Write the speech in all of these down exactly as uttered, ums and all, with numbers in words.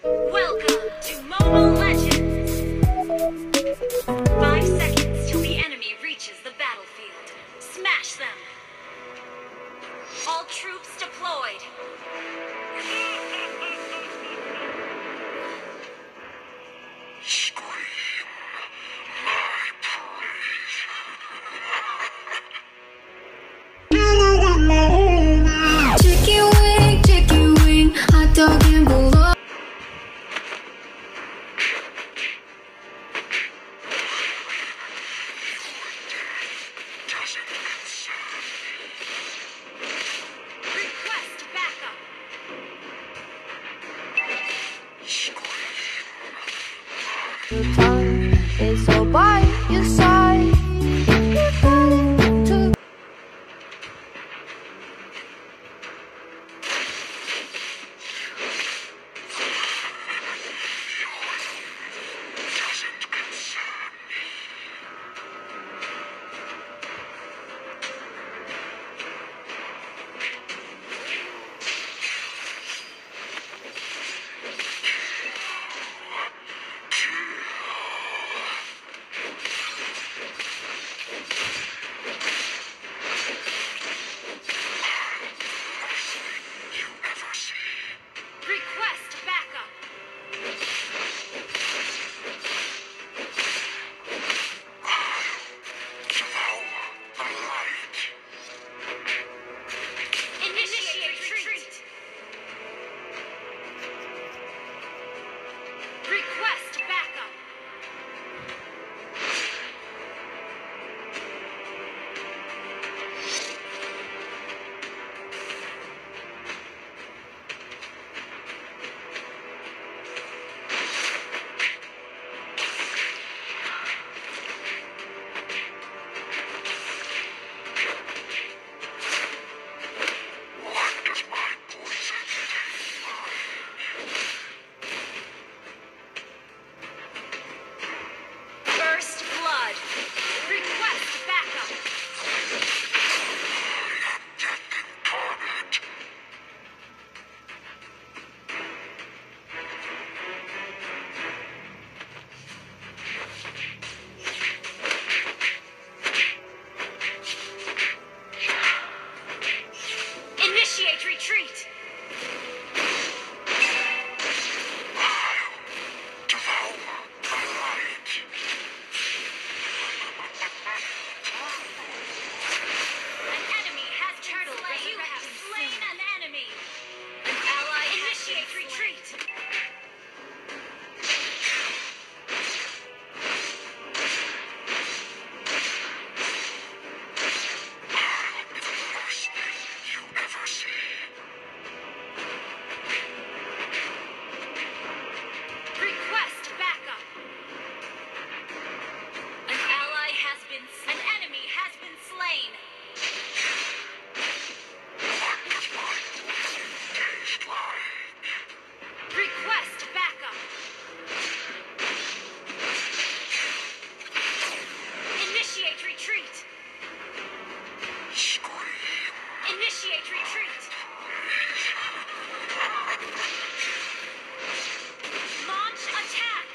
Welcome to Mobile Legends! Five seconds till the enemy reaches the battlefield. Smash them! All troops deployed! Chicken wing, chicken wing, hot dog and below. Request backup! The time is all by your side. You're going to Request backup! Initiate retreat! Request backup! First blood! Request backup! Initiate retreat! An enemy has turtle slain. You have slain an enemy. An ally initiate retreat. Request backup. An ally has been an enemy has been slain. Request backup. Initiate retreat. Initiate retreat. Launch attack.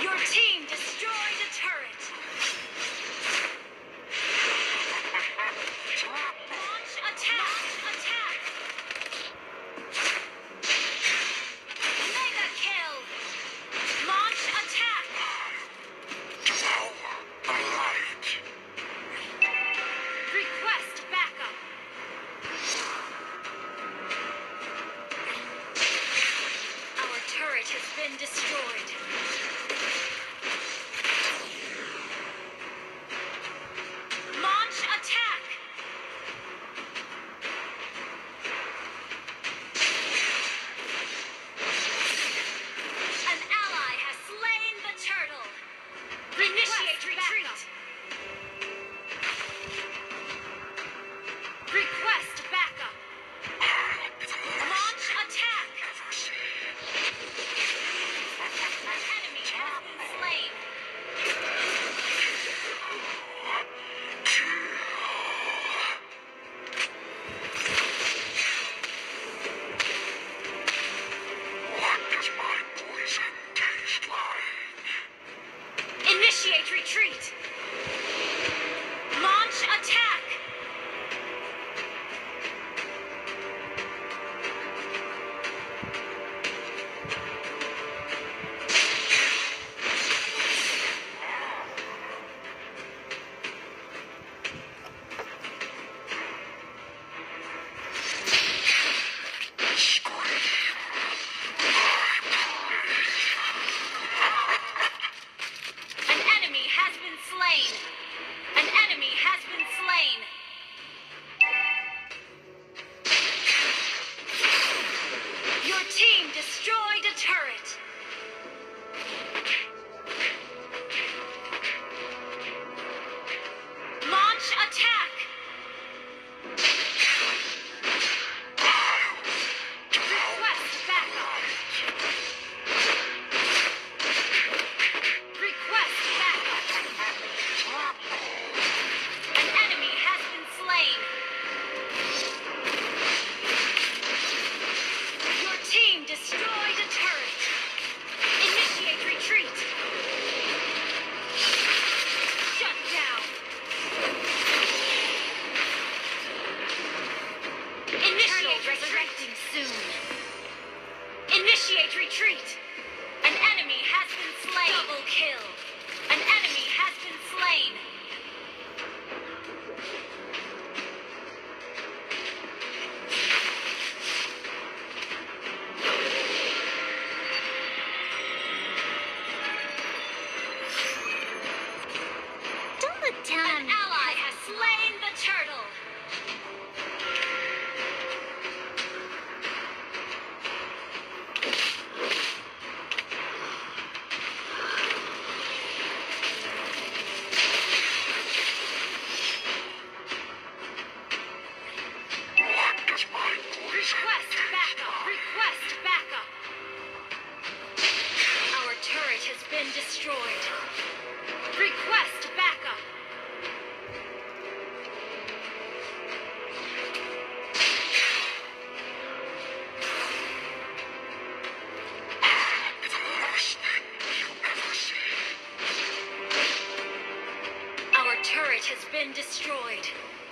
Your team destroyed a turret. Launch attack! Attack! Mega kill! Launch attack! Request backup. Our turret has been destroyed. Launch attack. An ally has slain the turtle. Initiate retreat. Request backup. Launch attack. An enemy has been slain. Initiate retreat. Launch attack. An enemy has been slain. An enemy has been slain. Your team destroyed a turret. Launch attack. Request backup. Request backup. An enemy has been slain. Your team destroyed a turret. Initiate retreat. Shut down. Initiate resurrecting soon. Initiate retreat. An enemy has been slain. Double kill. An enemy has been slain. Don't look down on An me. ally has slain the turtle. Request backup. Request backup. Our turret has been destroyed. Request backup. Our turret has been destroyed.